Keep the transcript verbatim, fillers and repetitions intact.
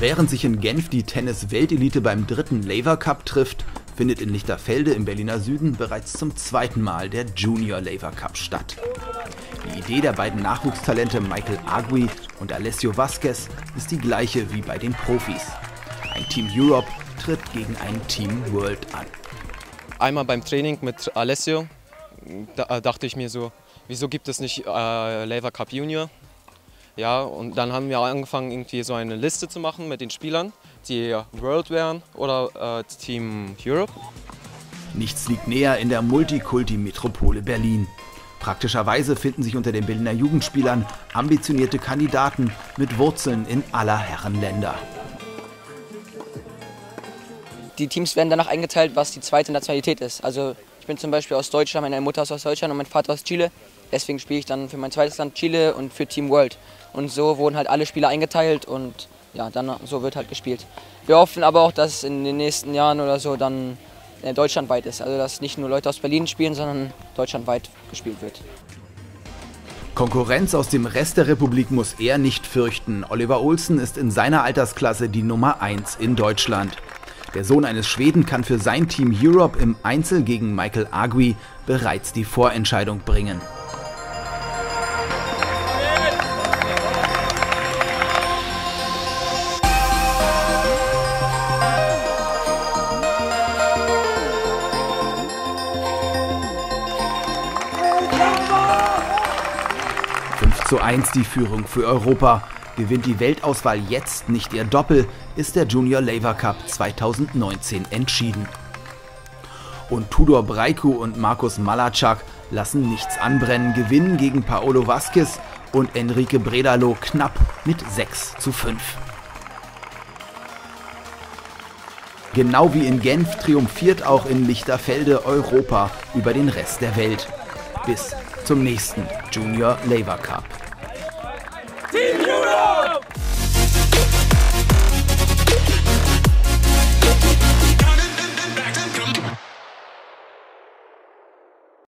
Während sich in Genf die Tennis-Weltelite beim dritten Laver Cup trifft, findet in Lichterfelde im Berliner Süden bereits zum zweiten Mal der Junior Laver Cup statt. Die Idee der beiden Nachwuchstalente Michael Agui und Alessio Vasquez ist die gleiche wie bei den Profis. Ein Team Europe tritt gegen ein Team World an. Einmal beim Training mit Alessio, da dachte ich mir so, wieso gibt es nicht äh, Laver Cup Junior? Ja, und dann haben wir angefangen, irgendwie so eine Liste zu machen mit den Spielern, die World wären oder äh, Team Europe. Nichts liegt näher in der Multikulti-Metropole Berlin. Praktischerweise finden sich unter den Berliner Jugendspielern ambitionierte Kandidaten mit Wurzeln in aller Herren Länder. Die Teams werden danach eingeteilt, was die zweite Nationalität ist. Also ich bin zum Beispiel aus Deutschland, meine Mutter ist aus Deutschland und mein Vater aus Chile. Deswegen spiele ich dann für mein zweites Land Chile und für Team World. Und so wurden halt alle Spieler eingeteilt und ja, dann so wird halt gespielt. Wir hoffen aber auch, dass in den nächsten Jahren oder so dann äh, deutschlandweit ist. Also dass nicht nur Leute aus Berlin spielen, sondern deutschlandweit gespielt wird. Konkurrenz aus dem Rest der Republik muss er nicht fürchten. Oliver Olsen ist in seiner Altersklasse die Nummer eins in Deutschland. Der Sohn eines Schweden kann für sein Team Europe im Einzel gegen Michael Agui bereits die Vorentscheidung bringen. fünf zu eins die Führung für Europa. Gewinnt die Weltauswahl jetzt nicht ihr Doppel, ist der Junior Laver Cup zweitausendneunzehn entschieden. Und Tudor Breiku und Markus Malacak lassen nichts anbrennen, gewinnen gegen Paolo Vasquez und Enrique Bredalo knapp mit sechs zu fünf. Genau wie in Genf triumphiert auch in Lichterfelde Europa über den Rest der Welt. Bis zum nächsten Junior Laver Cup.